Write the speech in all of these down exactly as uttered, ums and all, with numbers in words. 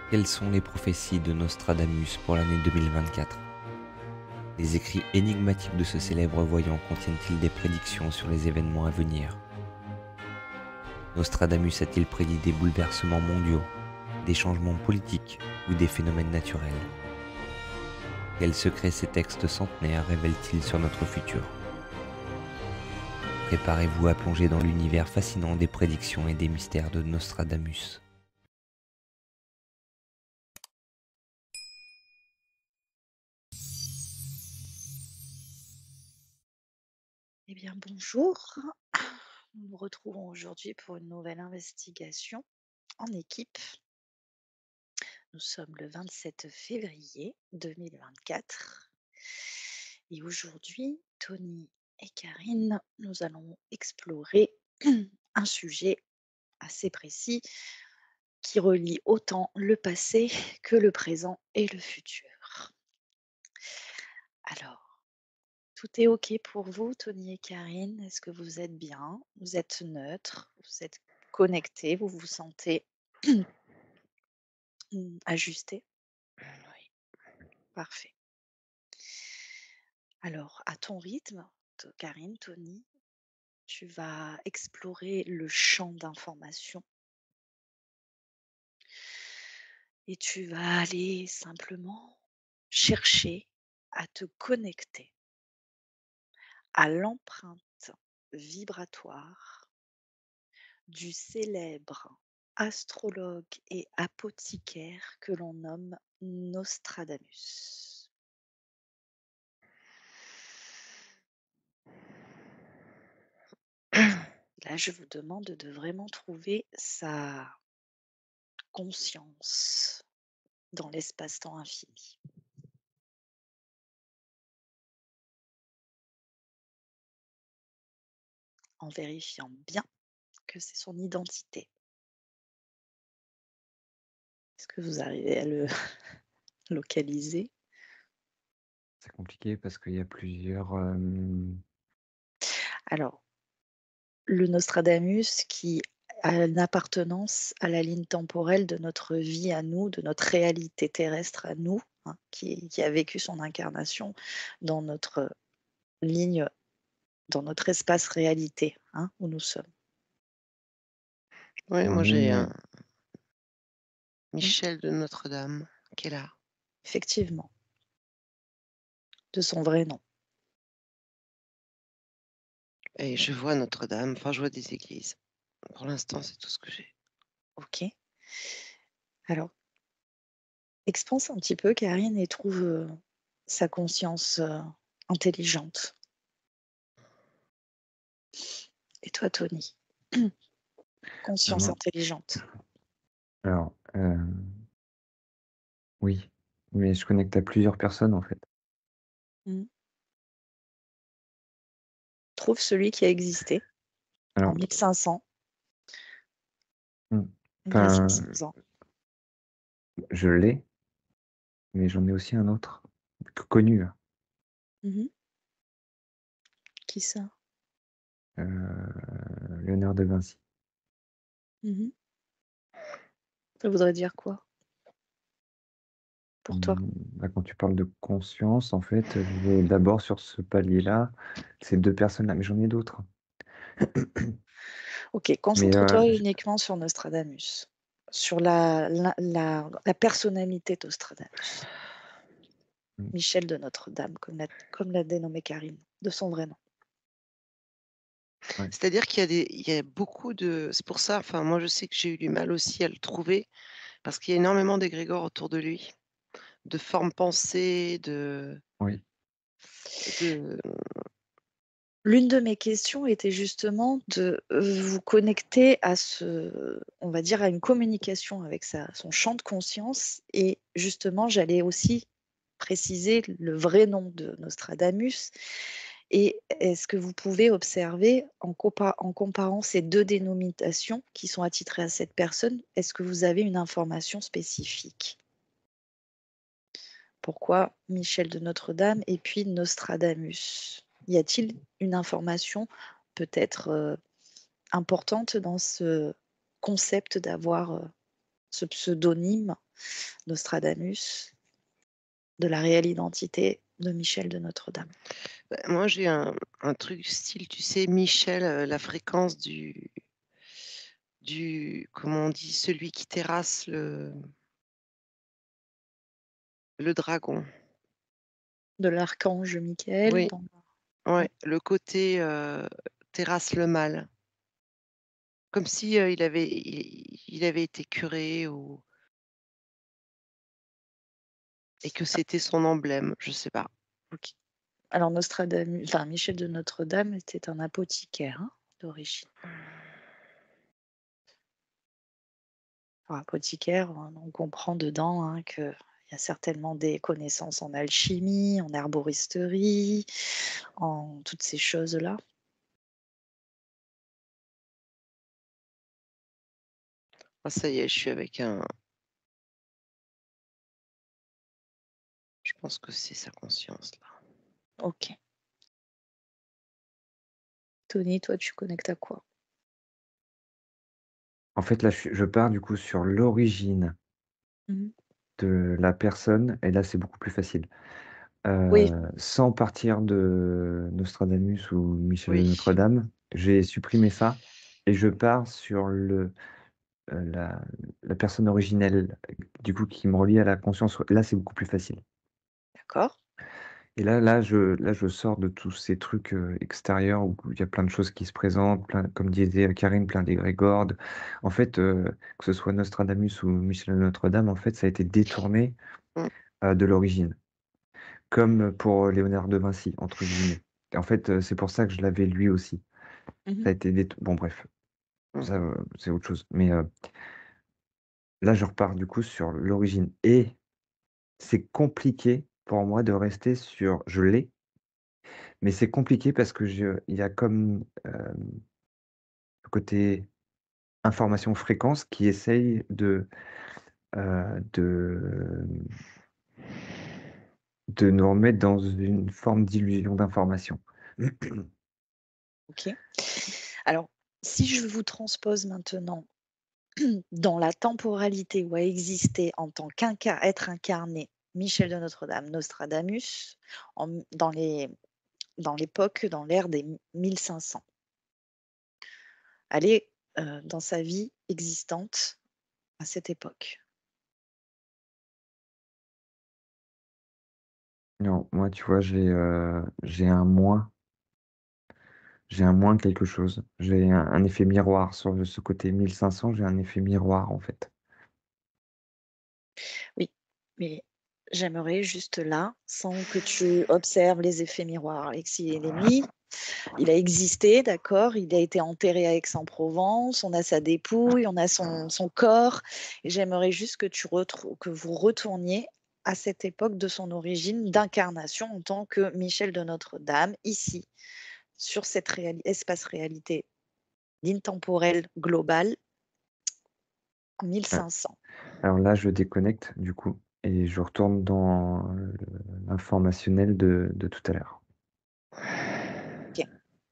Quelles sont les prophéties de Nostradamus pour l'année deux mille vingt-quatre? Les écrits énigmatiques de ce célèbre voyant contiennent-ils des prédictions sur les événements à venir? Nostradamus a-t-il prédit des bouleversements mondiaux, des changements politiques ou des phénomènes naturels? Quels secrets ces textes centenaires révèlent-ils sur notre futur? Préparez-vous à plonger dans l'univers fascinant des prédictions et des mystères de Nostradamus. Eh bien, bonjour. Nous nous retrouvons aujourd'hui pour une nouvelle investigation en équipe. Nous sommes le vingt-sept février deux mille vingt-quatre et aujourd'hui, Tony et Karine, nous allons explorer un sujet assez précis qui relie autant le passé que le présent et le futur. Alors, tout est OK pour vous, Tony et Karine? Est-ce que vous êtes bien? Vous êtes neutre? Vous êtes connectés? Vous vous sentez mmh, ajustés? Oui. Parfait. Alors, à ton rythme, to Karine, Tony, tu vas explorer le champ d'information et tu vas aller simplement chercher à te connecter à l'empreinte vibratoire du célèbre astrologue et apothicaire que l'on nomme Nostradamus. Là, je vous demande de vraiment trouver sa conscience dans l'espace-temps infini, en vérifiant bien que c'est son identité. Est-ce que vous arrivez à le localiser? C'est compliqué parce qu'il y a plusieurs... euh, Alors, le Nostradamus qui a une appartenance à la ligne temporelle de notre vie à nous, de notre réalité terrestre à nous, hein, qui, qui a vécu son incarnation dans notre ligne, dans notre espace réalité, hein, où nous sommes. Oui, en moi j'ai ligne. un Mm, Michel de Notre-Dame qui est là. effectivement, de son vrai nom. Et je vois Notre-Dame, enfin je vois des églises. Pour l'instant, c'est tout ce que j'ai. OK. Alors, expanse un petit peu, Karine, et trouve euh, sa conscience euh, intelligente. Et toi, Tony? Conscience Alors, intelligente. alors, euh, oui, mais je connecte à plusieurs personnes en fait. Mm. Trouve celui qui a existé en Alors, mille cinq cents, hmm, il y a enfin, cinq cents ans. je l'ai, mais j'en ai aussi un autre, que- connu, hein. Mhm. Qui ça? euh, Léonard de Vinci. Mhm. Ça voudrait dire quoi pour toi? Hmm, bah, quand tu parles de conscience, en fait, je vais d'abord sur ce palier-là, ces deux personnes-là, mais j'en ai d'autres. Ok, Mais euh, concentre-toi j- uniquement sur Nostradamus, sur la, la, la, la personnalité Nostradamus. hmm, Michel de Notre-Dame, comme l'a comme l'a dénommé Karine, de son vrai nom. ouais. C'est-à-dire qu'il y a des, il y a beaucoup de. C'est pour ça, enfin moi je sais que j'ai eu du mal aussi à le trouver, parce qu'il y a énormément d'égrégores autour de lui, de formes pensées, de, Oui. de. L'une de mes questions était justement de euh, vous connecter à ce, on va dire, à une communication avec sa, son champ de conscience. Et justement, j'allais aussi préciser le vrai nom de Nostradamus. Et est-ce que vous pouvez observer, en, compa- en comparant ces deux dénominations qui sont attitrées à cette personne, est-ce que vous avez une information spécifique? Pourquoi Michel de Notre-Dame et puis Nostradamus? Y a-t-il une information peut-être euh, importante dans ce concept d'avoir euh, ce pseudonyme Nostradamus de la réelle identité de Michel de Notre-Dame? Bah, moi, j'ai un un truc style, tu sais, Michel, heu, la fréquence du du comment on dit? Celui qui terrasse le le dragon. De l'archange Michael Oui, dans ouais, ouais, le côté, heu, terrasse le mal. Comme si, heu, il avait il il avait été curé ou et que c'était son emblème, je sais pas. OK. Alors Nostradamus enfin Michel de Notre-Dame était un apothicaire, hein, d'origine. Alors apothicaire, on on comprend dedans, hein, qu'il y a certainement des connaissances en alchimie, en herboristerie, en toutes ces choses-là. Ah ça y est, je suis avec un je pense que c'est sa conscience là. OK. Tony, toi, tu connectes à quoi? En fait, là, je suis je pars du coup sur l'origine Mmh. de la personne et là, c'est beaucoup plus facile. Oui, Heu, sans partir de Nostradamus ou Michel de Oui. Notre-Dame, j'ai supprimé ça et je pars sur le, heu, la la personne originelle, du coup, qui me relie à la conscience. Là, c'est beaucoup plus facile d'accord. et là là, je là, je sors de tous ces trucs, heu, extérieurs où il y a plein de choses qui se présentent, plein comme disait Karine, plein d'égrégores de en fait, heu, que ce soit Nostradamus ou Michel de Notre-Dame, en fait, ça a été détourné, Mmh. heu, de l'origine. Comme pour Léonard de Vinci, entre guillemets. Et en fait, heu, c'est pour ça que je l'avais lui aussi. Mmh. Ça a été dét bon bref, Mmh. ça, heu, c'est autre chose. Mais, heu, là je repars du coup sur l'origine et c'est compliqué pour moi de rester sur je l'ai, mais c'est compliqué parce que je il y a comme, hem, le côté information fréquence qui essaye de, heu, de, de nous remettre dans une forme d'illusion d'information. OK. Alors, si je vous transpose maintenant dans la temporalité où a existé en tant qu'inca être incarné Michel de Notre-Dame, Nostradamus, en dans les dans l'époque, dans l'ère des mille cinq cents. Aller, heu, dans sa vie existante à cette époque. Non, moi tu vois, j'ai, heu, j'ai un moins. J'ai un moins quelque chose. J'ai un un effet miroir sur ce côté mille cinq cents, j'ai un effet miroir, en fait. Oui, mais j'aimerais juste là, sans que tu observes les effets miroirs. Alexis il est mis, il a existé, d'accord, il a été enterré à Aix-en-Provence, on a sa dépouille, on a son son corps et j'aimerais juste que tu retrou que vous retourniez à cette époque de son origine d'incarnation en tant que Michel de Notre-Dame, ici, sur cette réali espace-réalité d'intemporel global en Ouais. mille cinq cents. Alors là, je déconnecte, du coup, et je retourne dans le l'informationnel de de tout à l'heure. OK.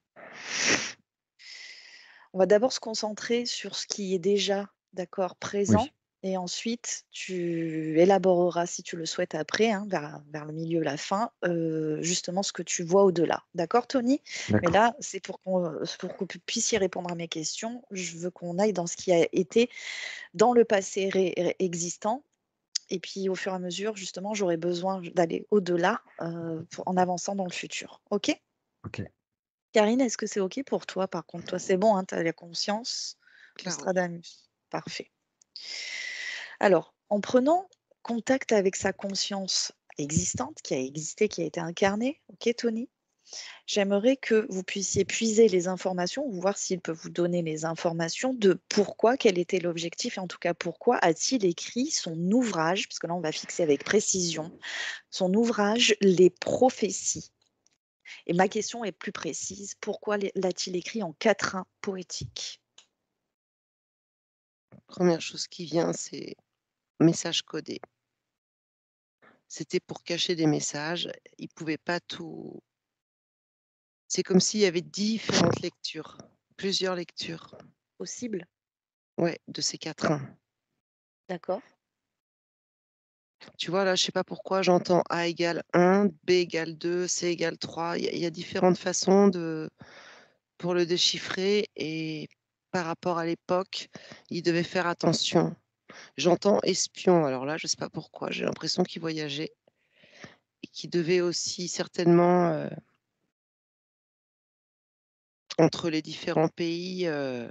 On va d'abord se concentrer sur ce qui est déjà, d'accord, présent Oui, et ensuite tu élaboreras, si tu le souhaites après, hein, vers vers le milieu, la fin, heu, justement ce que tu vois au-delà. D'accord, Tony? Mais d'accord. là, c'est pour qu'on, heu, pour que vous puissiez répondre à mes questions, je veux qu'on aille dans ce qui a été dans le passé ré ré existant et puis au fur et à mesure, justement, j'aurais besoin d'aller au-delà, heu, pour en avançant dans le futur. OK? OK. Karine, est-ce que c'est OK pour toi par contre? Toi, c'est bon, hein, tu as la conscience? Claro. Nostradamus, parfait. Alors, en prenant contact avec sa conscience existante, qui a existé, qui a été incarnée, OK Tony? J'aimerais que vous puissiez puiser les informations ou voir s'il peut vous donner les informations de pourquoi, quel était l'objectif et en tout cas pourquoi a-t-il écrit son ouvrage, parce que là on va fixer avec précision, son ouvrage «Les prophéties». Et ma question est plus précise, pourquoi l'est l'a-t-il écrit en quatrain poétique? Première chose qui vient, c'est message codé. C'était pour cacher des messages, il pouvait pas tout c'est comme s'il y avait différentes lectures, plusieurs lectures, Possible? ouais, de ces quatrains. D'accord. Tu vois, là, je sais pas pourquoi j'entends A égale un, B égale deux, C égale trois. Il y a il y a différentes façons de pour le déchiffrer et par rapport à l'époque, il devait faire attention. J'entends espion, alors là, je sais pas pourquoi, j'ai l'impression qu'il voyageait et qu'il devait aussi certainement, heu entre les différents pays, heu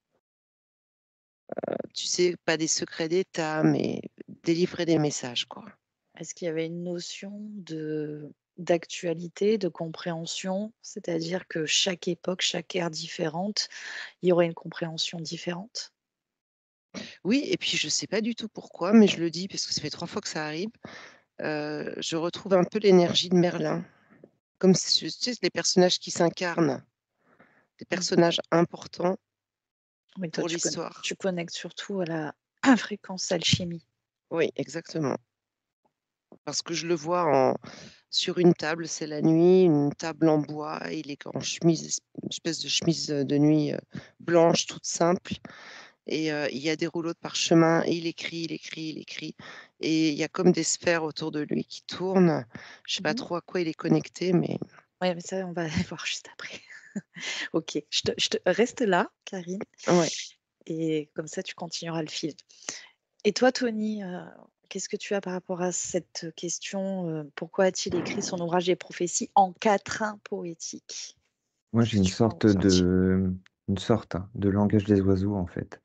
heu, tu sais, pas des secrets d'État, mais délivrer des messages, quoi. Est-ce qu'il y avait une notion de d'actualité, de compréhension? C'est-à-dire que chaque époque, chaque ère différente, il y aurait une compréhension différente? Oui et puis je sais pas du tout pourquoi, mais je le dis parce que ça fait trois fois que ça arrive, heu, je retrouve un peu l'énergie de Merlin. Comme si tu sais, les personnages qui s'incarnent, des Mmh. personnages importants Oui, toi, pour tu conn l'histoire. tu connectes surtout à la fréquence alchimie. Oui, exactement. Parce que je le vois en sur une table, c'est la nuit, une table en bois, il est en chemise, une espèce de chemise, heu, de nuit, heu, blanche toute simple et heu, il y a des rouleaux de parchemin et il écrit, il écrit, il écrit et il y a comme des sphères autour de lui qui tournent. Je sais pas Mmh. trop à quoi il est connecté, mais Ouais, mais ça, on va aller voir juste après. OK, je te je te reste là, Karine, ouais. et comme ça, tu continueras le fil. Et toi, Tony, heu, qu'est-ce que tu as par rapport à cette question, heu, pourquoi a-t-il écrit son ouvrage des prophéties en quatrains poétiques? Moi, j'ai Qu'est-ce que une tu peux en sorte ressortir? de une sorte, hein, de langage des oiseaux, en fait.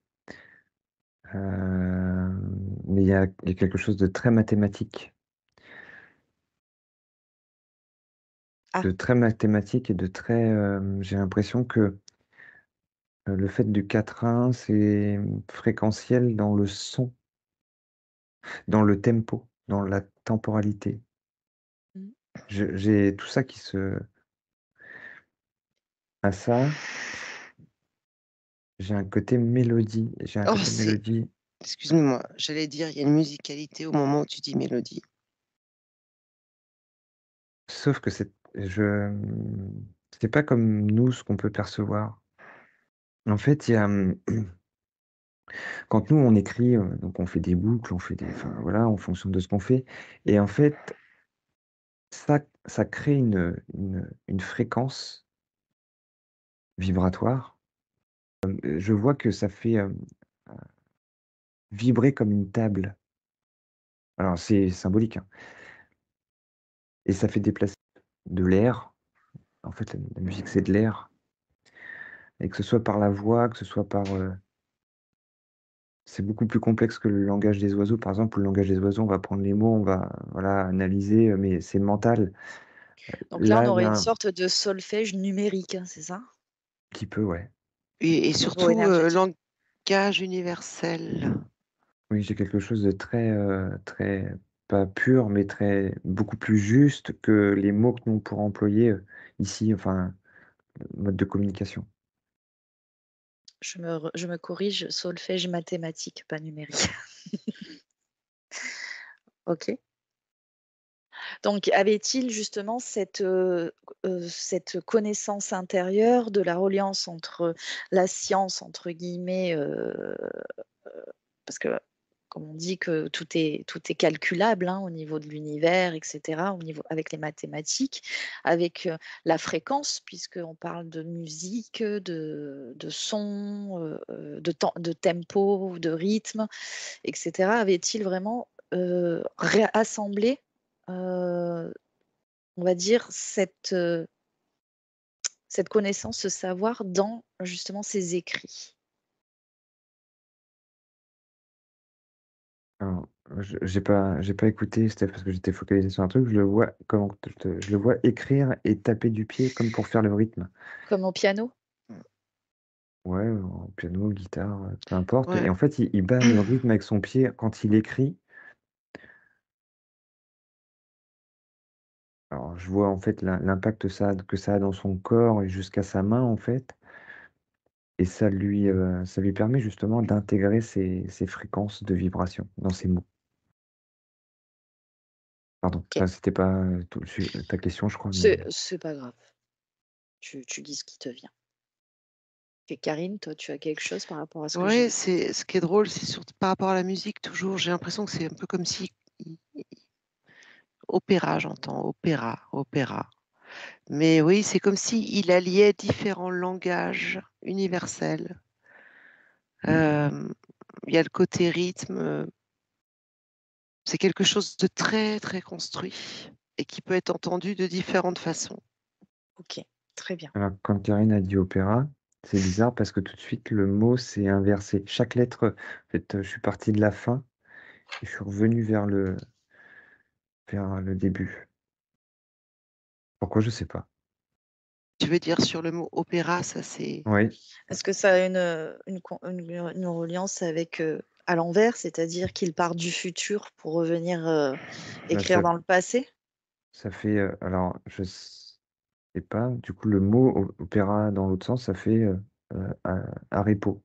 Hem, mais il y a il y a quelque chose de très mathématique, Ah, de très mathématique et de très, hem, j'ai l'impression que, heu, le fait du quatrain, c'est, mmh, fréquentiel dans le son, dans le tempo, dans la temporalité. mmh. Je j'ai tout ça qui se à ça, j'ai un côté mélodie, j'ai un Oh, côté c'est mélodie, excuse-moi, j'allais dire, il y a une musicalité au moment où tu dis mélodie. sauf que c'est je, mmh, c'est pas comme nous, ce qu'on peut percevoir. En fait, il y a, mmh, quand nous on écrit, heu, donc on fait des boucles, on fait des enfin voilà, en fonction de ce qu'on fait et en fait, ça ça crée une, une, une fréquence vibratoire. Heu, je vois que ça fait, hem, vibrer comme une table. Alors c'est symbolique, hein, et ça fait déplacer de l'air. En fait, la la musique, c'est de l'air et que ce soit par la voix, que ce soit par, heu c'est beaucoup plus complexe que le langage des oiseaux. Par exemple, le langage des oiseaux, on va prendre les mots, on va, voilà, analyser, heu, mais c'est mental. Donc là, on Là, il y aurait a une un sorte de solfège numérique, hein, c'est ça? petit peu, ouais. Et et Au niveau surtout, heu, énergétique. langage universel. Oui, j'ai quelque chose de très, heu, très pas pur, mais très beaucoup plus juste que les mots que nous on pourrait employer, heu, ici, enfin, mode de communication. Je me re je me corrige, solfège mathématique, pas numérique. OK. Donc avait-il justement cette, heu heu, cette connaissance intérieure de la reliance entre la «science» entre guillemets, heu parce que comme on dit que tout est tout est calculable, hein, au niveau de l'univers et cetera, au niveau avec les mathématiques, avec, heu, la fréquence puisqu'on parle de musique, de de son, heu heu, de tem de tempo, de rythme et cetera. Avait-il vraiment, heu, rassemblé, heu, on va dire cette, heu, cette connaissance, ce savoir dans justement ses écrits? Alors, je j'ai pas j'ai pas écouté, c'était parce que j'étais focalisé sur un truc. Je le vois comment te te je le vois écrire et taper du pied comme pour faire le rythme. Comme au piano? Ouais, au piano, guitare, heu, peu importe Ouais. et en fait, il il bat le rythme avec son pied quand il écrit. Alors, je vois, en fait, l'im l'impact ça a que ça a dans son corps et jusqu'à sa main, en fait et ça lui, heu, ça lui permet justement d'intégrer ces ces fréquences de vibration dans ses mots. Pardon, OK. enfin, c'était pas, heu, tout le su ta question, je crois, mais C'est c'est pas grave. Tu tu dis ce qui te vient. Et Karine, toi, tu as quelque chose par rapport à ce que j'ai Ouais, dit? c'est ce qui est drôle, c'est surtout par rapport à la musique toujours, j'ai l'impression que c'est un peu comme si i i opéra, j'entends, opéra, opéra. Mais oui, c'est comme s'il alliait différents langages universels. Hem, il y a le côté rythme, heu c'est quelque chose de très, très construit et qui peut être entendu de différentes façons. OK, très bien. Alors, quand Karine a dit opéra, c'est bizarre parce que tout de suite le mot s'est inversé. Chaque lettre, en fait, heu, je suis parti de la fin et je suis revenu vers le vers le début. Pourquoi? Je sais pas. Tu veux dire sur le mot opéra, ça c'est Oui. Est-ce que ça a une, heu, une con une une reliance avec, heu, à l'envers, c'est-à-dire qu'il part du futur pour revenir, heu, Bah, écrire ça dans le passé? ça fait, heu, alors je sais pas, du coup le mot o opéra dans l'autre sens, ça fait, heu heu, a Arepo.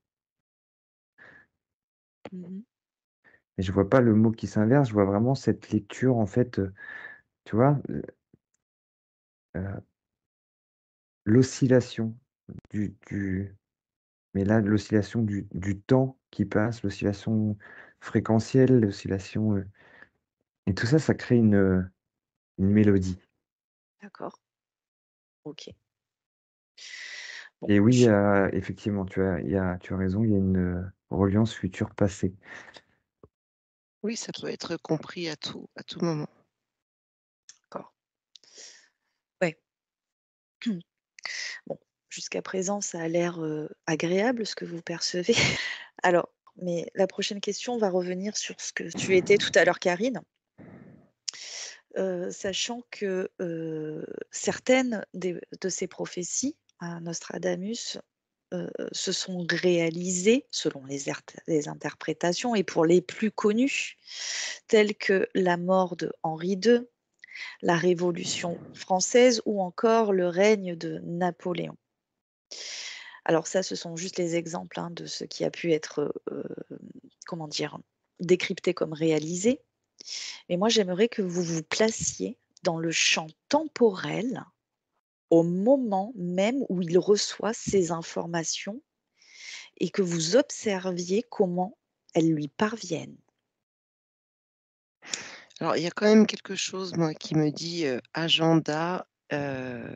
Mmh mh. Mais je vois pas le mot qui s'inverse, je vois vraiment cette lecture en fait, heu, tu vois? Heu heu l'oscillation du du mais là, l'oscillation du du temps qui passe, l'oscillation fréquentielle, l'oscillation, heu et tout ça, ça crée une, heu, une mélodie. D'accord. OK. Bon, Et oui, je heu, effectivement, tu as il y a tu as raison, il y a une, heu, reliance futur-passé. Oui, ça OK. peut être compris à tout à tout moment. D'accord. Ouais. Bon, jusqu'à présent, ça a l'air, heu, agréable ce que vous percevez. Alors, mais la prochaine question va revenir sur ce que tu étais tout à l'heure, Karine. Heu, sachant que, heu, certaines des de ces prophéties à Nostradamus, heu, se sont réalisées selon les ert les interprétations et pour les plus connues, telles que la mort de Henri deux, la Révolution française ou encore le règne de Napoléon. Alors ça, ce sont juste les exemples, hein, de ce qui a pu être, heu, comment dire? Décrypté comme réalisé. Mais moi, j'aimerais que vous vous placiez dans le champ temporel, au moment même où il reçoit ces informations et que vous observiez comment elles lui parviennent. Alors, il y a quand même quelque chose, moi, qui me dit, heu, agenda, heu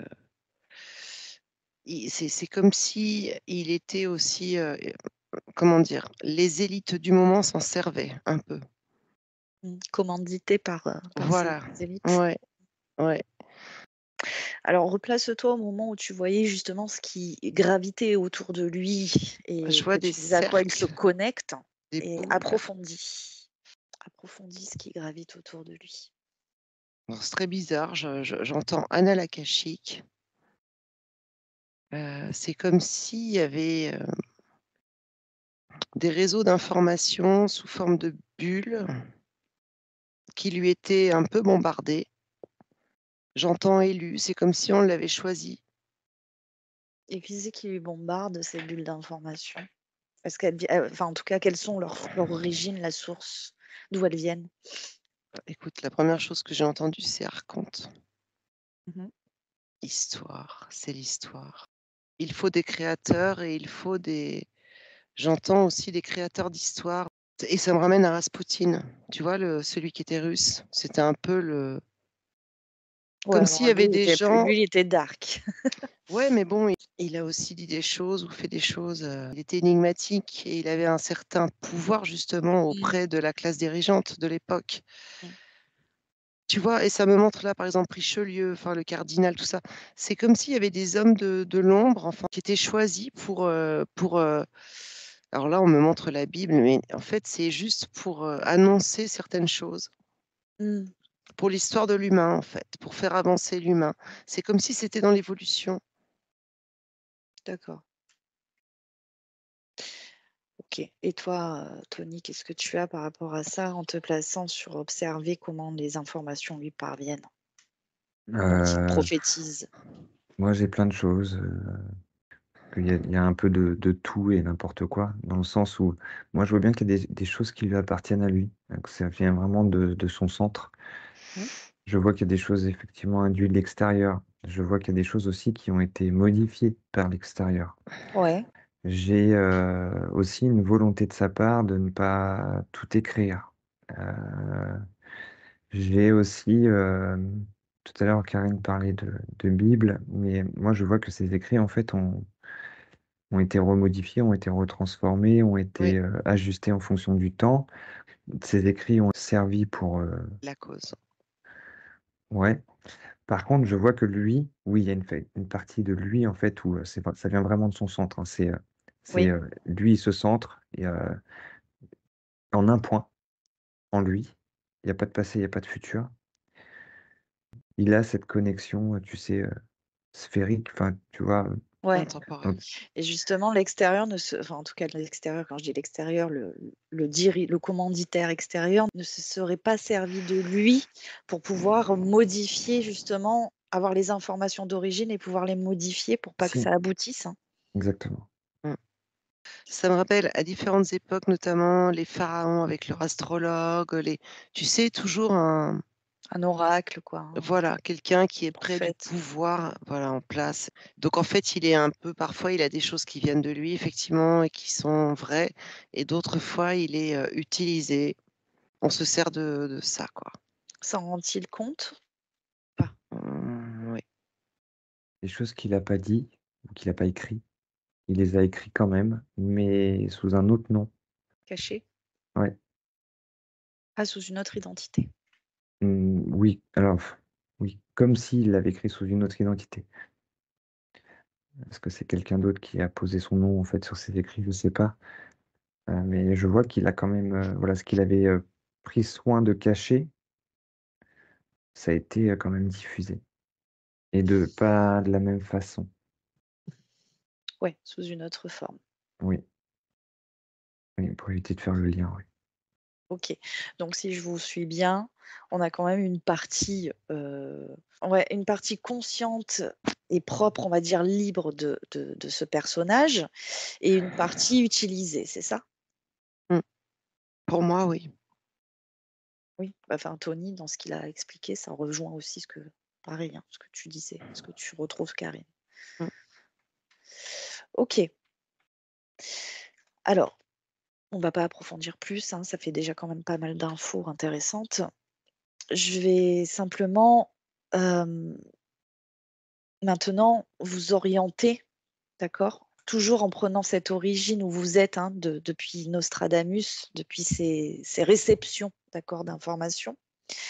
i c'est c'est comme si il était aussi, heu, comment dire? Les élites du moment s'en servaient un peu. Mmh, commandité par, heu, par ces Voilà, élites. ouais, ouais. Alors replace-toi au moment où tu voyais justement ce qui gravitait autour de lui Je et vois que des tu disais à quoi il se cercles, connecte des et boules. approfondis. Approfondis ce qui gravite autour de lui. Alors c'est très bizarre, je je j'entends annales akashiques. Heu, c'est comme s'il y avait, heu des réseaux d'informations sous forme de bulles qui lui étaient un peu bombardés. J'entends élu, c'est comme si on l'avait choisi. Et qui c'est qui lui bombarde ces bulles d'information? Est-ce qu'elles vi heu, enfin en tout cas, quelles sont leurs leur origine, la source? D'où elles viennent? Bah, écoute, la première chose que j'ai entendue, c'est archonte. Mmh mh. Histoire, c'est l'histoire. Il faut des créateurs et il faut des j'entends aussi des créateurs d'histoire et ça me ramène à Raspoutine. Tu vois le celui qui était russe? C'était un peu le Ouais, comme alors s'il y lui, avait il des était plus gens lui, il était dark. ouais, mais bon, il il a aussi dit des choses ou fait des choses, heu, il était énigmatique et il avait un certain pouvoir justement Mmh. auprès de la classe dirigeante de l'époque. Mmh. Tu vois? Et ça me montre là, par exemple, Richelieu, enfin le cardinal, tout ça. C'est comme s'il y avait des hommes de de l'ombre, enfin, qui étaient choisis pour, heu pour, heu alors là, on me montre la Bible, mais en fait, c'est juste pour, heu, annoncer certaines choses. Mmh. Pour l'histoire de l'humain, en fait, pour faire avancer l'humain. C'est comme si c'était dans l'évolution. D'accord. OK. Et toi, heu, Tony, qu'est-ce que tu as par rapport à ça, en te plaçant sur observer comment les informations lui parviennent? Dont il Heu, prophétise? moi, j'ai plein de choses, heu, qu'il y a il y a un peu de de tout et n'importe quoi, dans le sens où moi, je vois bien qu'il y a des des choses qui lui appartiennent à lui, heu, que ça vient vraiment de de son centre. Mmh. Je vois qu'il y a des choses effectivement induites de l'extérieur. Je vois qu'il y a des choses aussi qui ont été modifiées par l'extérieur. Ouais. J'ai, heu, aussi une volonté de sa part de ne pas tout écrire. Heu, j'ai aussi, hem, tout à l'heure Karine parlait de de Bible, mais moi je vois que ces écrits en fait ont ont été remodifiés, ont été retransformés, ont Oui, été, heu, ajustés en fonction du temps. Ces écrits ont servi pour, heu la cause. ouais. Par contre, je vois que lui, oui, il y a une fait une partie de lui en fait où, heu, c'est pas ça vient vraiment de son centre, hein. C'est, heu c'est, Oui, heu, lui, il se centre et heu, en un point, en lui. Il y a pas de passé, il y a pas de futur. Il a cette connexion, heu, tu sais, heu, sphérique, enfin, tu vois? Heu, ouais. Intemporel. donc Et justement, l'extérieur ne se enfin, en tout cas, l'extérieur, quand je dis l'extérieur, le le diri le commanditaire extérieur ne se serait pas servi de lui pour pouvoir modifier justement, avoir les informations d'origine et pouvoir les modifier pour pas que si, ça aboutisse, hein. exactement. Mmh. Ça me rappelle à différentes époques, notamment les pharaons avec leur astrologue, les tu sais, toujours un Un oracle quoi, un voilà, quelqu'un qui est près du prophète. pouvoir, voilà, en place. Donc en fait, il est un peu parfois, il a des choses qui viennent de lui effectivement et qui sont vraies et d'autres fois, il est, heu, utilisé. On se sert de de ça, quoi. S'en rend-il compte? Pas. Mmh, oui. Les choses qu'il a pas dit ou qu'il a pas écrit, il les a écrits quand même, mais sous un autre nom. Caché? Ouais. Ah, sous une autre identité. Mmh, oui, alors oui, comme s'il l'avait écrit sous une autre identité. Est-ce que c'est quelqu'un d'autre qui a posé son nom, en fait, sur ses écrits? Je sais pas, heu, mais je vois qu'il a quand même, heu, voilà, ce qu'il avait, heu, pris soin de cacher, ça a été, heu, quand même diffusé et de pas de la même façon. Ouais, sous une autre forme. Oui, oui, pour éviter de faire le lien, oui. OK. Donc si je vous suis bien, on a quand même une partie, heu, ouais, une partie consciente et propre, on va dire libre de de de ce personnage et une partie utilisée, c'est ça? Mmh. Pour moi, oui. Oui, bah, enfin Tony dans ce qu'il a expliqué, ça rejoint aussi ce que pareil, hein, ce que tu disais, ce que tu retrouves Karine. Mmh. OK. Alors, on va pas approfondir plus, hein, ça fait déjà quand même pas mal d'infos intéressantes. Je vais simplement, hem maintenant, vous orienter, d'accord? Toujours en prenant cette origine où vous êtes, hein, de depuis Nostradamus, depuis ces ces réceptions, d'accord, d'informations.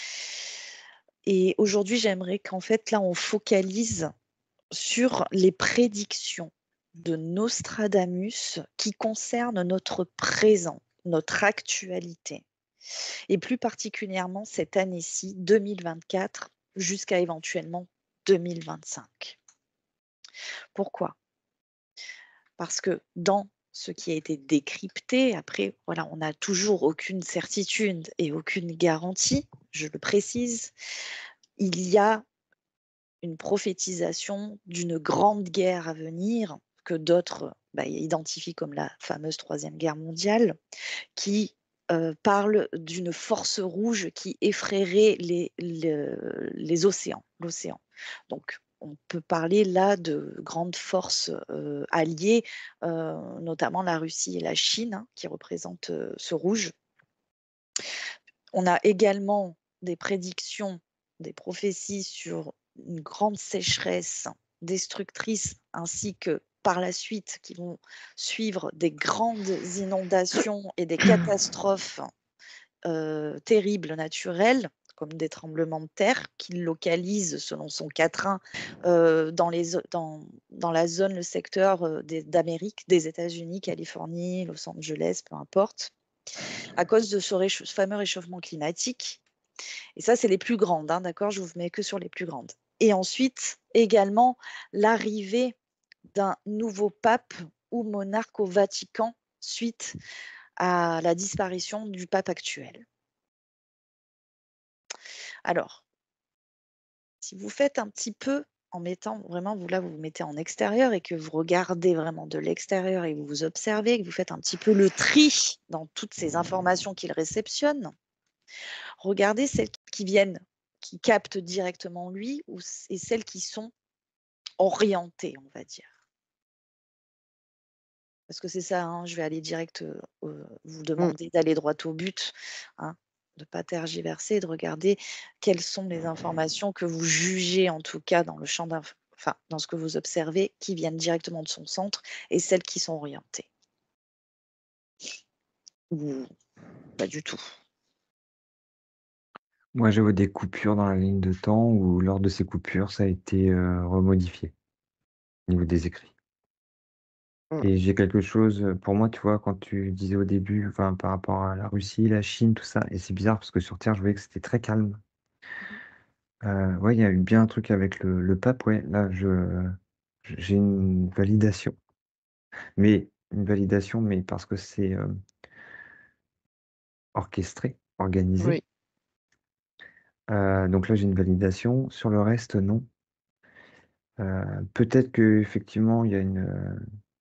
Et aujourd'hui, j'aimerais qu'en fait, là, on focalise sur les prédictions de Nostradamus qui concernent notre présent, notre actualité et plus particulièrement cette année-ci, deux mille vingt-quatre, jusqu'à éventuellement deux mille vingt-cinq. Pourquoi? Parce que dans ce qui a été décrypté, après, voilà, on n'a toujours aucune certitude et aucune garantie, je le précise. Il y a une prophétisation d'une grande guerre à venir que d'autres, bah, identifient comme la fameuse troisième guerre mondiale, qui, heu, parle d'une force rouge qui effraierait les le les océans l'océan. Donc on peut parler là de grandes forces, heu, alliées, heu, notamment la Russie et la Chine, hein, qui représentent, heu, ce rouge. On a également des prédictions, des prophéties sur une grande sécheresse destructrice, ainsi que par la suite qui vont suivre des grandes inondations et des catastrophes, heu, terribles naturelles, comme des tremblements de terre qu'il localise selon son quatrain, heu, dans les zo dans dans la zone, le secteur, heu, des d'Amérique, des États-Unis, Californie, Los Angeles, peu importe, à cause de ce réchauffe ce fameux réchauffement climatique. Et ça, c'est les plus grandes, hein, d'accord? Je vous mets que sur les plus grandes. Et ensuite, également, l'arrivée d'un nouveau pape ou monarque au Vatican suite à la disparition du pape actuel. Alors, si vous faites un petit peu en mettant vraiment, vous là, vous vous mettez en extérieur et que vous regardez vraiment de l'extérieur et que vous vous observez, que vous faites un petit peu le tri dans toutes ces informations qu'il réceptionne, regardez celles qui viennent, qui captent directement lui ou c et celles qui sont orientées, on va dire. Parce que c'est ça, hein, je vais aller direct, heu heu, vous Mmh. demander d'aller droit au but, hein, de pas tergiverser, de regarder quelles sont les informations que vous jugez, en tout cas dans le champ d'inf enfin, dans ce que vous observez, qui viennent directement de son centre et celles qui sont orientées. Ou pas du tout. Moi, je vois des coupures dans la ligne de temps où lors de ces coupures, ça a été, heu, remodifié, au niveau des écrits. Mmh. Et j'ai quelque chose, heu, pour moi, tu vois, quand tu disais au début, enfin, par rapport à la Russie, la Chine, tout ça, et c'est bizarre parce que sur terre, je voyais que c'était très calme. Mmh. Heu, ouais, il y a eu bien un truc avec le le pape, ouais, là, je j'ai une validation. Mais une validation, mais parce que c'est, hem orchestré, organisé. Oui. Heu, donc là, j'ai une validation. Sur le reste, non. Heu, peut-être qu'effectivement, il y a une, heu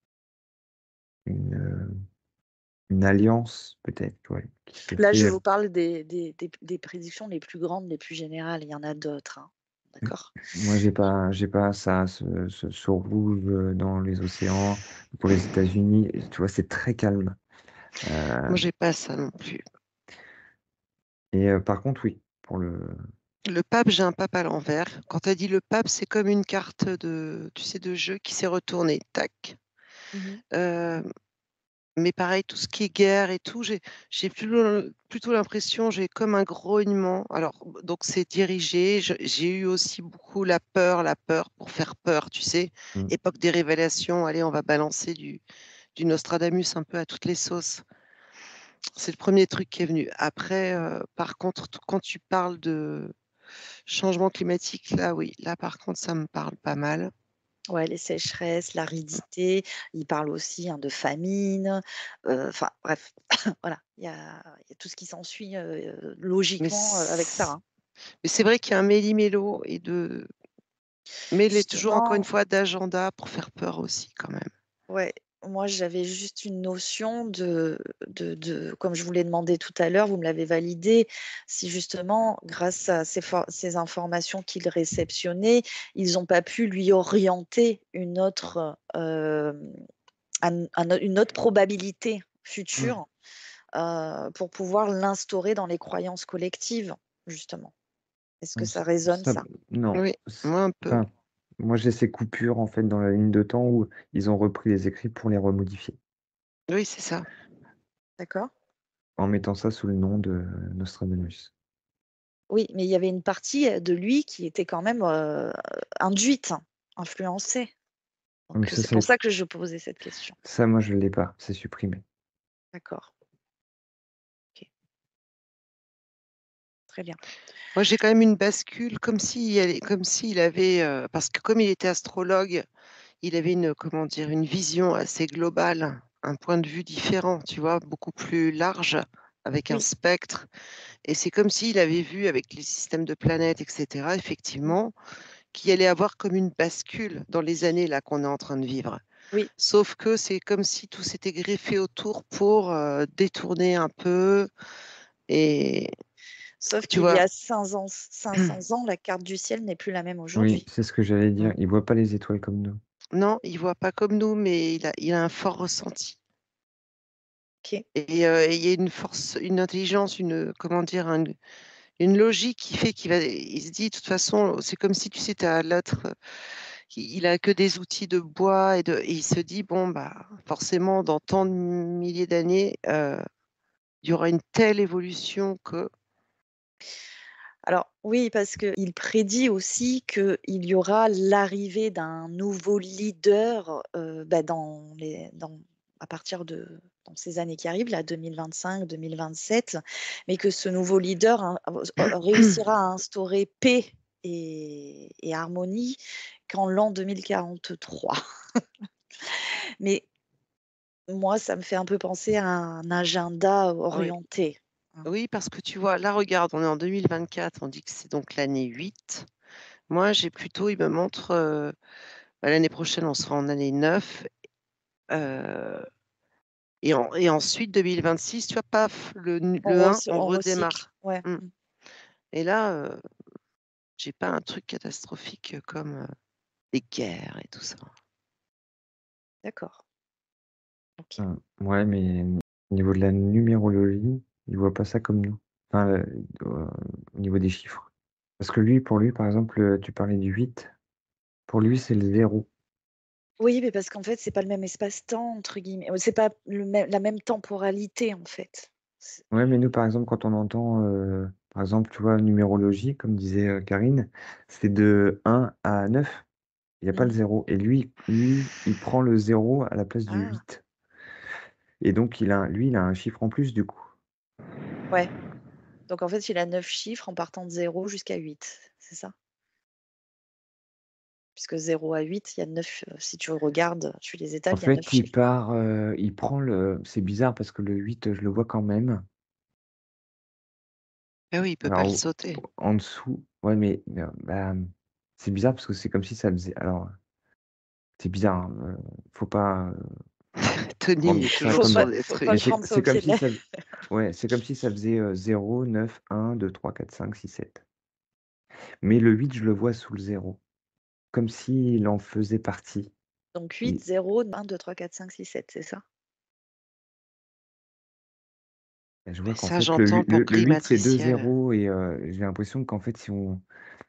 une, heu, une alliance, peut-être, ouais, qui se Là, fait, je heu vous parle des des des p des prédictions les plus grandes, les plus générales. Il y en a d'autres, hein, mmh. d'accord? Moi, j'ai pas j'ai pas ça, ce ce ce rouge, heu, dans les océans. Pour les États-Unis, tu vois, c'est très calme. Moi, Heu j'ai pas ça non plus. et heu, par contre, oui, pour le Le pape, j'ai un pape à l'envers. Quand tu as dit le pape, c'est comme une carte de tu sais, de jeu qui s'est retournée, tac. Mmh mh. Hem, mais pareil, tout ce qui est guerre et tout, j'ai j'ai plutôt plutôt l'impression, j'ai comme un grognement. Alors, b donc c'est dirigé. Je j'ai eu aussi beaucoup la peur la peur pour faire peur, tu sais? mmh. Époque des révélations, allez, on va balancer du du Nostradamus un peu à toutes les sauces. C'est le premier truc qui est venu. Après, heu, par contre, t quand tu parles de changement climatique, là, oui, là, par contre, ça me parle pas mal. Ouais, les sécheresses, l'aridité, il parle aussi, hein, de famine, heu, enfin bref, voilà, il y a il y a tout ce qui s'ensuit, heu, Mais logiquement, heu, avec ça, c hein. mais c'est vrai qu'il y a un méli-mélo et de mêlé toujours encore une Justement, fois d'agenda pour faire peur aussi quand même. ouais, moi j'avais juste une notion de de de comme je vous l'ai demandé tout à l'heure, vous me l'avez validé, si justement grâce à ces for ces informations qu'il réceptionnait, ils ont pas pu lui orienter une autre, hem, un un au une autre probabilité Mmh. future, heu, pour pouvoir l'instaurer dans les croyances collectives, justement. Est-ce que Mmh, ça ç résonne ça ça? non, Oui, c moi un peu. enfin, moi, j'ai ces coupures, en fait, dans la ligne de temps où ils ont repris les écrits pour les remodifier, Oui, c'est ça. D'accord? en mettant ça sous le nom de Nostradamus. Oui, mais il y avait une partie, heu, de lui qui était quand même, heu, induite, influencée. Mais Donc, heu, ça, c'est c'est pour ça que je posais cette question. ça, moi, je l'ai pas, c'est supprimé. D'accord, OK, très bien. Moi, j'ai quand même une bascule comme s'il y avait comme s'il avait, heu parce que comme il était astrologue, il avait une, comment dire? Une vision assez globale, un point de vue différent, tu vois? Beaucoup plus large, avec un Oui. spectre et c'est comme s'il avait vu avec les systèmes de planètes et cetera, Mmh. effectivement, qu'il allait avoir comme une bascule dans les années là qu'on est en train de vivre. Oui, Sauf que c'est comme si tout s'était greffé autour pour, heu, détourner un peu et sauf tu qu'il y vois? a cinq ans cinq cents ans, la carte du ciel n'est plus la même Oui, aujourd'hui. c'est ce que j'allais dire, Mmh. ils voient pas les étoiles comme nous. Non, il voit pas comme nous, mais il a il a un fort ressenti OK. et heu, et il y a une force, une intelligence, une, comment dire? Un une logique qui fait qu'il va il se dit: «De toute façon», c'est comme si, tu sais, tu as l'autre, il il a que des outils de bois et de et il se dit: «Bon, bah, forcément, dans tant de milliers d'années, heu, il y aura une telle évolution que». Alors oui, parce qu'il prédit aussi qu'il y aura l'arrivée d'un nouveau leader, heu, bah, dans les dans à partir de dans ces années qui arrivent là, deux mille vingt-cinq-deux mille vingt-sept, mais que ce nouveau leader, hein, heu, réussira à instaurer paix et et harmonie qu'en l'an deux mille quarante-trois. Mais moi, ça me fait un peu penser à un agenda Oui, orienté, hein. oui, parce que tu vois, là, regarde, on est en deux mille vingt-quatre, on dit que c'est donc l'année huit. Moi, j'ai plutôt il me montre, heu, bah, l'année prochaine, on sera en année neuf, heu et en et ensuite deux mille vingt-six, tu vois, paf, le nu On le un, rece on on recycle, redémarre. ouais. Mmh Mmh. et là, heu, j'ai pas un truc catastrophique comme, heu, les guerres et tout ça. D'accord. OK. Mmh, ouais, mais au niveau de la numérologie, il voit pas ça comme nous. Enfin, heu, au au niveau des chiffres. Parce que lui, pour lui, par exemple, heu, tu parlais du huit, pour lui, c'est le zéro. Oui, mais parce qu'en fait, c'est pas le même «espace-temps» entre guillemets, heu, c'est pas le mê la même temporalité, en fait. C'est Ouais, mais nous, par exemple, quand on entend, heu, par exemple, tu vois, numérologie, comme disait, heu, Karine, c'est de un à neuf. Il y a pas le mmh. zéro et lui lui, il prend le zéro à la place du Ah, huit et donc il a lui, il a un chiffre en plus, du coup. ouais, donc en fait, il a neuf chiffres en partant de zéro jusqu'à huit, c'est ça? Puisque zéro à huit, il y a neuf. Heu, si tu regardes, tu les En étales, il y a neuf fait, il chiffres. part, heu, il prend le c'est bizarre parce que le huit, je le vois quand même. Ah oui, il peut pas Alors le au sauter. en dessous, ouais, mais mais, heu, bah, mmh, c'est bizarre parce que c'est comme si ça faisait alors, c'est bizarre, hein, heu, faut pas, heu, Tony, il prendre est ça toujours Faut comme, pas sur des faut pas mais le trucs. c'est prendre ça c'est au comme pied de si la ça ouais, c'est comme si ça faisait, heu, zéro neuf un deux trois quatre cinq six sept. Mais le huit, je le vois sous le zéro, comme s'il en faisait partie. donc huit, Il zéro, un, deux, trois, quatre, cinq, six, sept, c'est ça? Bah, je Bah, vois qu'en ça, fait le j'entends hu pour le le grille huit c'est deux matricielle. zéros et heu, j'ai l'impression qu'en fait si on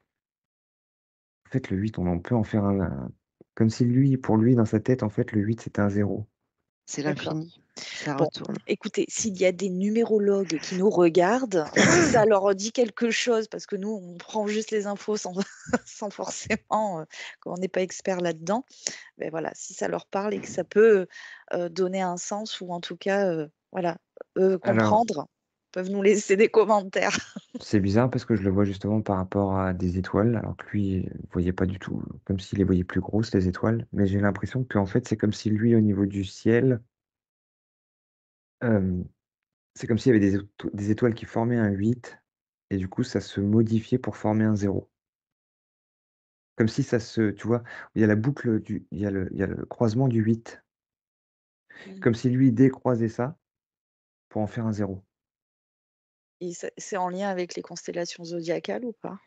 en fait le huit on en peut en faire un un comme si lui, pour lui, dans sa tête, en fait, le huit c'était un zéro. C'est D'accord. l'infini, ça Bon, retourne. écoutez, s'il y a des numérologues qui nous regardent, si ça leur dit quelque chose, parce que nous, on prend juste les infos sans sans forcément, heu, comme on n'est pas expert là-dedans, beh, voilà, si ça leur parle et que ça peut, heu, donner un sens ou en tout cas, heu, voilà, eux Alors, comprendre, peuvent nous laisser des commentaires. c'est bizarre parce que je le vois justement par rapport à des étoiles, alors que lui, il voyait pas du tout, comme s'il les voyait plus grosses les étoiles, mais j'ai l'impression qu'en fait, c'est comme si lui, au niveau du ciel, hem, c'est comme s'il y avait des éto des étoiles qui formaient un huit et du coup, ça se modifiait pour former un zéro. Comme si ça se tu vois? Il y a la boucle du il y a le il y a le croisement du huit. Mmh. Comme si lui décroisait ça pour en faire un zéro. Et c'est c'est en lien avec les constellations zodiacales ou pas?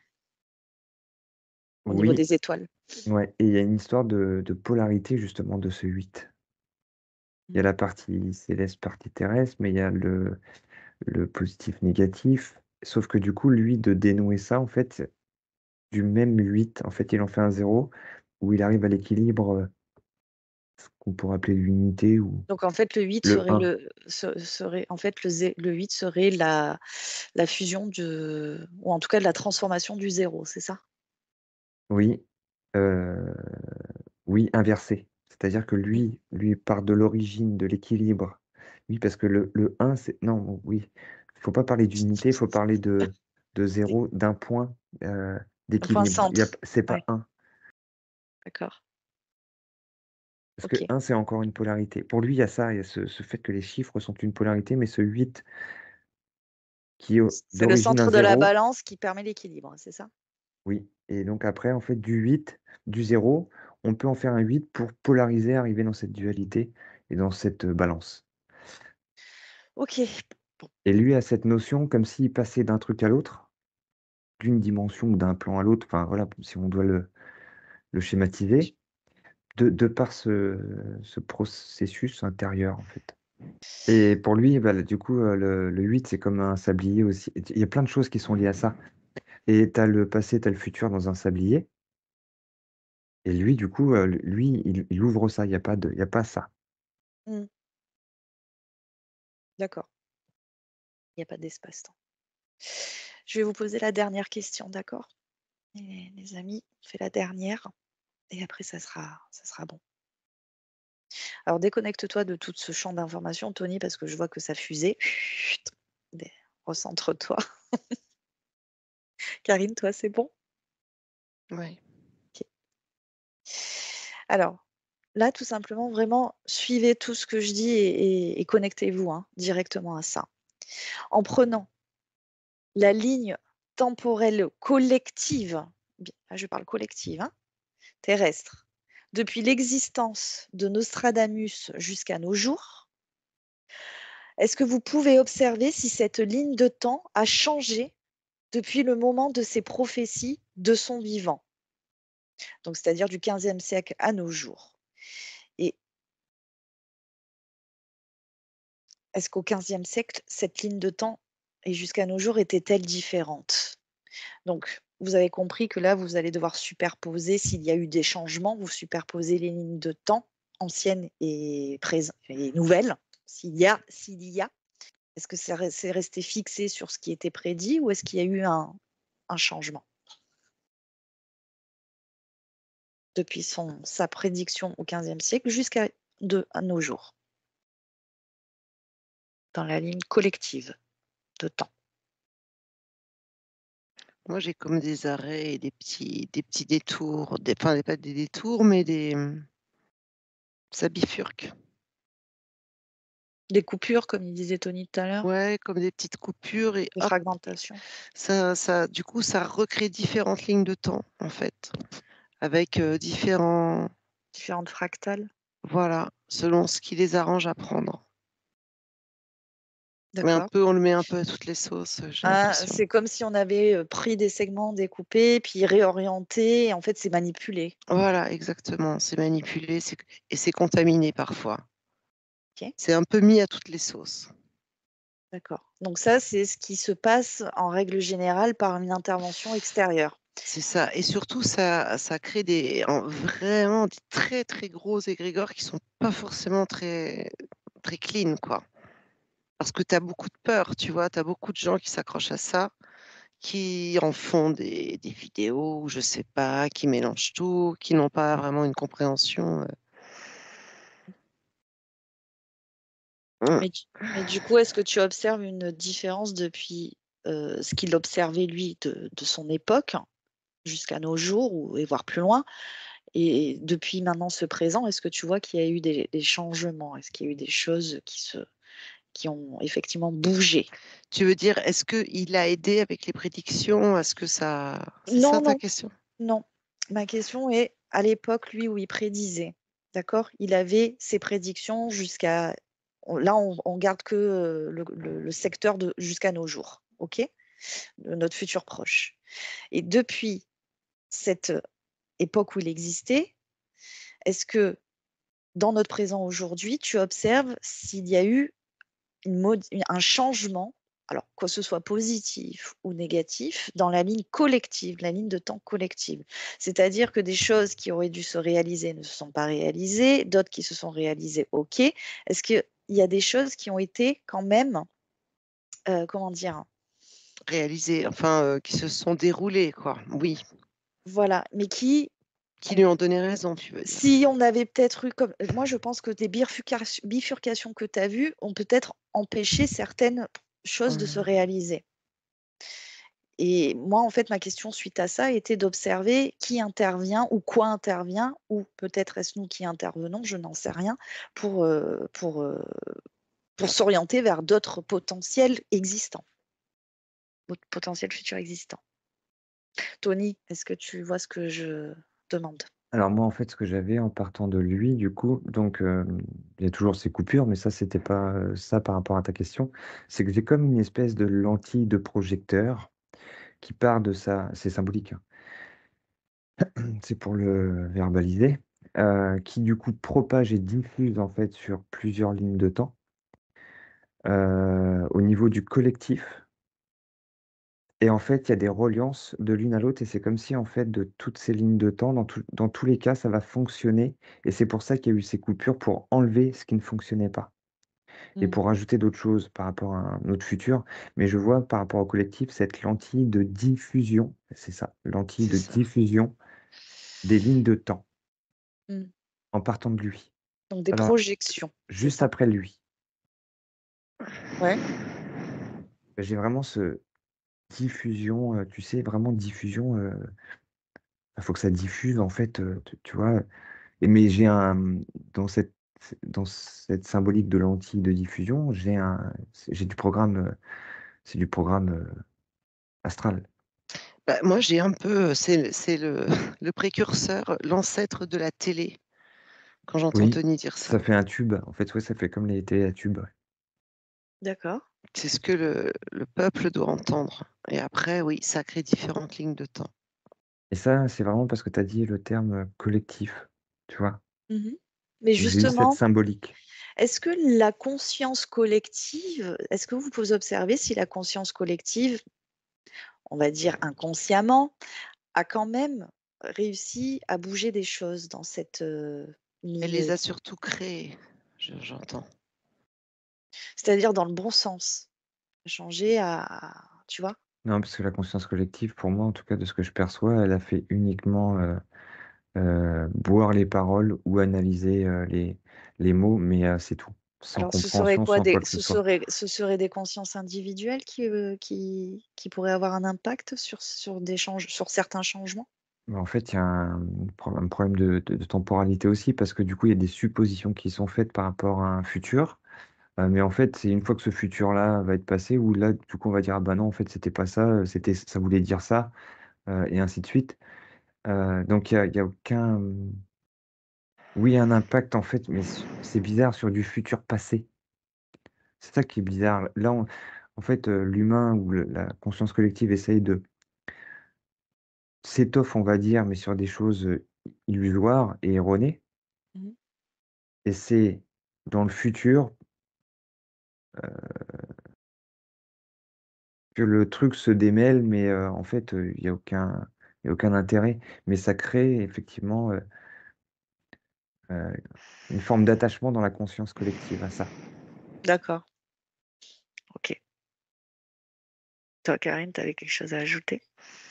Au niveau Oui, des étoiles? ouais et il y a une histoire de de polarité justement de ce huit. Il y a Mmh. la partie céleste, partie terrestre, mais il y a le le positif, négatif. Sauf que du coup, lui, de dénouer ça, en fait, du même huit, en fait, il en fait un zéro où il arrive à l'équilibre, heu, ce qu'on pourrait appeler l'unité ou Donc en fait, le huit le serait un. le se serait en fait, le zé le huit serait la la fusion de ou en tout cas de la transformation du zéro, c'est ça? Oui, heu, oui, inversé. C'est-à-dire que Mmh. lui lui part de l'origine, de l'équilibre. Oui, parce que le le un, c'est non, oui, il faut pas parler d'unité, il faut parler de de C'est zéro, d'un point, heu, un point d'équilibre. Il y a p centre. c'est Ouais, pas un, d'accord. parce que OK. un, c'est encore une polarité. Pour lui, il y a ça, il y a ce ce fait que les chiffres sont une polarité, mais ce huit qui est au C'est le d'origine un centre de la zéro, balance qui permet l'équilibre, c'est ça? oui et donc après, en fait, du huit, du zéro, on peut en faire un huit pour polariser, arriver dans cette dualité et dans cette, heu, balance. OK. Bon. Et lui a cette notion comme s'il passait d'un truc à l'autre, d'une dimension ou d'un plan à l'autre, enfin voilà, si on doit le le schématiser, de de par ce ce processus intérieur, en fait. Et pour lui, bah, le du coup, heu, le le huit, c'est comme un sablier aussi. Il y a plein de choses qui sont liées à ça et tu as le passé, tu as le futur dans un sablier et lui, du coup, heu, lui, il il ouvre ça, il y a pas de il y a pas ça. Mmh, d'accord. Il y a pas d'espace-temps. Je vais vous poser la dernière question, d'accord? Les les amis, on fait la dernière et après ça sera ça sera bon. Alors déconnecte-toi de tout ce champ d'informations, Tony, parce que je vois que ça fusée. Chut, dé recentre-toi. Karine, toi, c'est bon? Ouais. OK. Alors, là, tout simplement, vraiment, suivez tout ce que je dis et et et connectez-vous, hein, directement à ça. En prenant la ligne temporelle collective, bi là, je parle collective, hein, terrestre, depuis l'existence de Nostradamus jusqu'à nos jours, est-ce que vous pouvez observer si cette ligne de temps a changé depuis le moment de ses prophéties de son vivant? Donc c'est-à-dire du quinzième siècle à nos jours. Et est-ce qu'au quinzième siècle, cette ligne de temps et jusqu'à nos jours était-elle différente? Donc, vous avez compris que là, vous allez devoir superposer, s'il y a eu des changements, vous superposez les lignes de temps anciennes et présent et nouvelles, s'il y a s'il y a. Est-ce que c'est re c'est resté fixé sur ce qui était prédit ou est-ce qu'il y a eu un un changement? Depuis son sa prédiction au quinzième siècle jusqu'à de à nos jours, dans la ligne collective de temps. Moi, j'ai comme des arrêts et des petits des petits détours, des enfin, pas des détours, mais des, mmh ça bifurque. Des coupures, comme il disait Tony tout à l'heure, Ouais, comme des petites coupures et de hop, fragmentation, ça ça du coup, ça recrée différentes lignes de temps, en fait, avec, heu, différents différentes fractales. voilà, selon ce qui les arrange à prendre. Mais un D'accord. peu on le met un peu à toutes les sauces, heu, j'ai Ah, l'impression. c'est comme si on avait, heu, pris des segments, découpés, puis réorientés et en fait, c'est manipulé. Voilà, exactement, c'est manipulé, c'est et c'est contaminé parfois. OK, C'est un peu mis à toutes les sauces. d'accord. Donc ça, c'est ce qui se passe en règle générale par une intervention extérieure. C'est ça et surtout ça ça crée des en vraiment des très, très gros égrégores qui sont pas forcément très très clean, quoi. Parce que tu as beaucoup de peur, tu vois? Tu as beaucoup de gens qui s'accrochent à ça, qui en font des des vidéos ou je sais pas, qui mélangent tout, qui n'ont pas vraiment une compréhension, heu mmh, Mais du mais du coup, est-ce que tu observes une différence depuis, heu, ce qu'il observait lui de de son époque jusqu'à nos jours ou et voire plus loin? Et depuis maintenant ce présent, est-ce que tu vois qu'il y a eu des des changements? Est-ce qu'il y a eu des choses qui se qui ont effectivement bougé? tu veux dire, est-ce qu'il a aidé avec les prédictions? Est-ce que ça c'est ça Non, ta non, question? non. Ma question est, à l'époque, lui, où il prédisait, d'accord? Il avait ses prédictions jusqu'à on là, on on garde que, heu, le le le secteur de jusqu'à nos jours, OK? De notre futur proche. Et depuis cette, époque où il existait, est-ce que dans notre présent aujourd'hui, tu observes s'il y a eu une mod une un changement, alors que ce soit positif ou négatif, dans la ligne collective, la ligne de temps collective. C'est-à-dire que des choses qui auraient dû se réaliser ne se sont pas réalisées, d'autres qui se sont réalisées, OK. Est-ce qu'il y a des choses qui ont été quand même, heu, comment dire? Réalisées, enfin, heu, qui se sont déroulées, quoi, oui. Voilà, mais qui Qui ont lui ont donné raison, tu veux dire? si on avait peut-être eu comme moi je pense que des bifurcations bifurcations que tu as vues ont peut-être empêché certaines choses de se Mmh. réaliser. Et moi, en fait, ma question suite à ça était d'observer qui intervient ou quoi intervient ou peut-être est-ce nous qui intervenons, je n'en sais rien, pour, heu, pour, heu, pour s'orienter vers d'autres potentiels existants, pot potentiels futurs existants. Tony, est-ce que tu vois ce que je demande? Alors moi, en fait, ce que j'avais en partant de lui, du coup, donc hem, il y a toujours ces coupures, mais ça, c'était pas, heu, ça par rapport à ta question. C'est que j'ai comme une espèce de lentille de projecteur qui part de sa c'est symbolique, hein, c'est pour le verbaliser, heu, qui du coup propage et diffuse en fait sur plusieurs lignes de temps, heu, au niveau du collectif. Et en fait, il y a des reliances de l'une à l'autre et c'est comme si en fait de toutes ces lignes de temps, dans tous dans tous les cas, ça va fonctionner et c'est pour ça qu'il y a eu ces coupures pour enlever ce qui ne fonctionnait pas et Mmh. pour ajouter d'autres choses par rapport à un autre futur. Mais je vois par rapport au collectif cette lentille de diffusion, c'est ça, lentille C'est de ça. diffusion des lignes de temps Mmh. en partant de lui. Donc des Alors projections, c'est juste ça? après lui, Ouais. j'ai vraiment ce diffusion, heu, tu sais, vraiment diffusion, heu, il faut que ça diffuse en fait, heu, tu tu vois? Et mais j'ai un, mmh, dans cette dans cette symbolique de lentille de diffusion, j'ai un c'est j'ai du programme, heu, c'est du programme, heu, astral. Bah, moi, j'ai un peu, c'est le c'est le le précurseur, l'ancêtre de la télé, quand j'entends Oui, Tony dire ça. ça fait un tube. En fait, ouais, ça fait comme les télés à tubes, ouais. D'accord. C'est ce que le le peuple doit entendre et après, oui, ça crée différentes lignes de temps. Et ça, c'est vraiment parce que tu as dit le terme, heu, collectif, tu vois? Mmh. Mais Où j'ai eu cette justement symbolique. Est-ce que la conscience collective, est-ce que vous pouvez observer si la conscience collective, on va dire inconsciemment, a quand même réussi à bouger des choses dans cette, heu, Elle ligne les a qui surtout créées, je j'entends. c'est-à-dire dans le bon sens? Changer à tu vois? Non, parce que la conscience collective, pour moi, en tout cas, de ce que je perçois, elle a fait uniquement, heu heu, boire les paroles ou analyser, heu, les les mots, mais heu, c'est tout. Sans Alors ce serait compréhension, quoi sans des quoi que ce ce soit. serait ce serait des consciences individuelles qui, heu, qui qui pourraient avoir un impact sur sur des change sur certains changements? Mais en fait, il y a un pro un problème de de de temporalité aussi parce que, du coup, il y a des suppositions qui sont faites par rapport à un futur, heu, mais en fait, c'est une fois que ce futur-là va être passé où là, du coup, on va dire: «Ah bah non, en fait, c'était pas ça, heu, c'était ça voulait dire ça», heu et ainsi de suite. Heu, donc il y a il y a aucun, mmh oui, un impact en fait, mais c c'est bizarre sur du futur passé. C'est ça qui est bizarre. Là, on en fait, heu, l'humain ou le la conscience collective essaye de s'étoffe, on va dire, mais sur des choses, heu, illusoires et erronées Mmh. et c'est dans le futur, heu, que le truc se démêle, mais heu, en fait, heu, il y a aucun il y a aucun intérêt. Mais ça crée effectivement, heu heu, une forme d'attachement dans la conscience collective à ça. D'accord, OK. Toi, Karine, tu avais quelque chose à ajouter?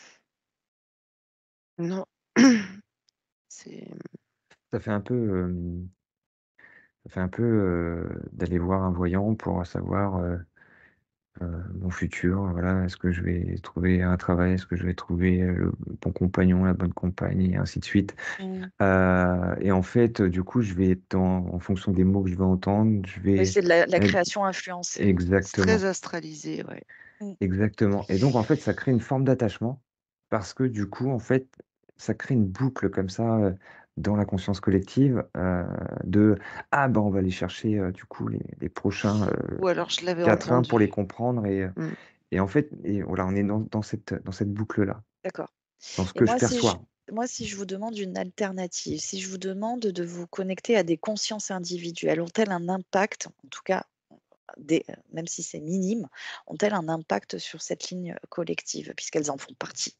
Non, c'est, mmh Ça fait un peu, hem, ça fait un peu, heu, d'aller voir un voyant pour savoir, heu heu, mon futur, voilà. Est-ce que je vais trouver un travail? Est-ce que je vais trouver, heu, le bon compagnon, la bonne compagne et ainsi de suite? Mmh. Heu et en fait, heu, du coup, je vais être dans en fonction des mots que je vais entendre, je Oui, vais c'est de la la être création influencée. c'est très exactement, astralisé, ouais. Mmh. exactement et donc en fait, ça crée une forme d'attachement parce que du coup, en fait, ça crée une boucle comme ça, heu, dans la conscience collective, heu, de: «Ah ben, on va aller chercher, heu, du coup les les prochains, heu, Ou alors je l'avais quatrains pour les entendu. comprendre» et heu Mmh. et en fait et voilà, on est dans dans cette dans cette boucle-là, D'accord dans ce et que je moi, si je perçois. moi, si je vous demande une alternative, si je vous demande de vous connecter à des consciences individuelles, ont-elles un impact, en tout cas des heu, même si c'est minime, ont-elles un impact sur cette ligne, collective puisqu'elles en font partie?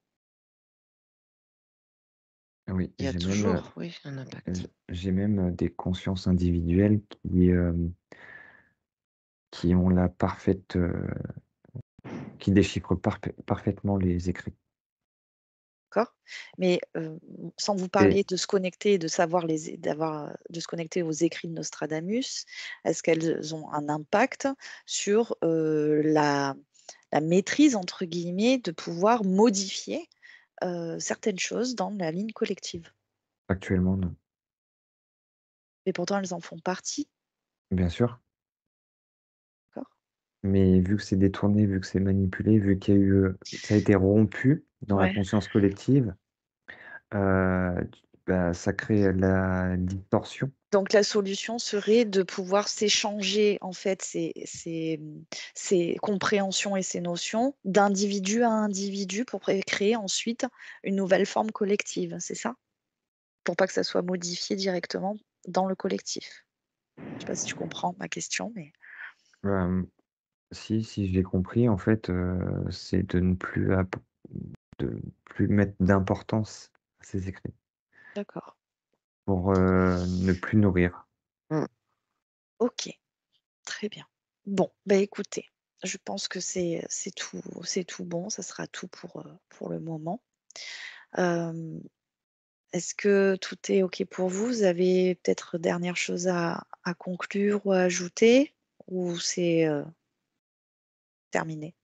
Oui, Il y a j'ai même, heu, toujours, oui, un j impact. j'ai même, heu, des consciences individuelles qui, hem qui ont la parfaite, heu, qui déchiffrent parfai parfaitement les écrits D'accord? Mais, heu, sans vous et parler de se connecter, de savoir les é d'avoir, heu, de se connecter aux écrits de Nostradamus, est-ce qu'elles ont un impact sur, heu, la la «maîtrise» entre guillemets de pouvoir modifier, heu, certaines choses dans la ligne collective? actuellement, non. Et pourtant elles en font partie, Bien sûr, d'accord? mais vu que c'est détourné, vu que c'est manipulé, vu qu'il y a eu, heu, ça a été rompu dans la Ouais. conscience collective, heu, tu bah, ça crée la distorsion. Donc la solution serait de pouvoir s'échanger en fait ces ces, mmh, ces compréhensions et ces notions d'individu à individu pour pré créer ensuite une nouvelle forme collective, c'est ça? Pour pas que ça soit modifié directement dans le collectif. Je sais pas si tu comprends ma question, mais Hem, si, si j'ai compris, en fait, heu, c'est de ne plus app de ne plus mettre d'importance à ces écrits d'accord. pour, heu, ne plus nourrir. Mmh. OK, très bien. Bon, bah, écoutez, je pense que c'est, c'est tout c'est tout bon, ça sera tout pour, heu, pour le moment. Hem Est-ce que tout est OK pour vous? Vous avez peut-être dernière chose à à conclure ou à ajouter? Ou c'est, heu, terminé?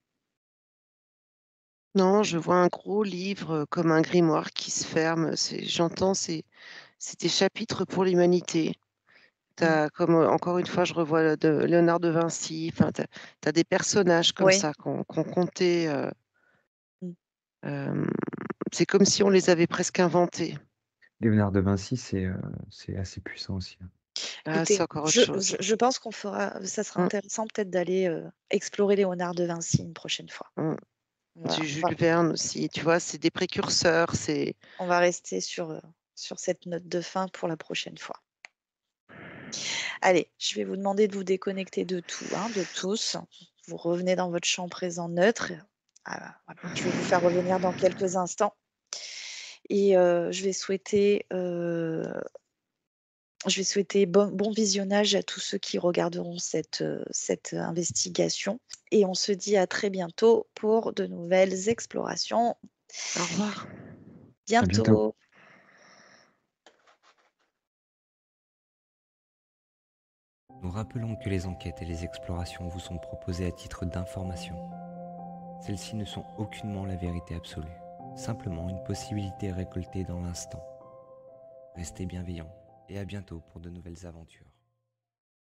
Non, je vois un gros livre, heu, comme un grimoire qui se ferme, c'est j'entends c'est c'est des chapitres pour l'humanité. Tu Mmh. as comme, heu, encore une fois, je revois le de Léonard de Vinci, enfin, tu as tu as des personnages comme Oui. ça qu'on qu'on comptait, heu, Mmh. hem, c'est comme si on les avait presque inventés. Léonard de Vinci, c'est, heu, c'est assez puissant aussi, hein. Ah, c'est Écoutez, encore autre je chose. je je pense qu'on fera ça sera Mmh, intéressant peut-être d'aller, heu, explorer Léonard de Vinci une prochaine fois. mmh. Voilà, Du on va Jules Verne aussi, tu vois? C'est des précurseurs, c'est on va rester sur, heu, sur cette note de fin pour la prochaine fois. Allez, je vais vous demander de vous déconnecter de tout, hein, de tous. Vous revenez dans votre champ présent neutre. Ah, voilà. Je vais vous faire revenir dans quelques instants. Et euh, je vais souhaiter, euh, je vais souhaiter bon, bon visionnage à tous ceux qui regarderont cette, euh, cette investigation. Et on se dit à très bientôt pour de nouvelles explorations. Au revoir. À bientôt. Bientôt. Nous rappelons que les enquêtes et les explorations vous sont proposées à titre d'information. Celles-ci ne sont aucunement la vérité absolue, simplement une possibilité récoltée dans l'instant. Restez bienveillants et à bientôt pour de nouvelles aventures.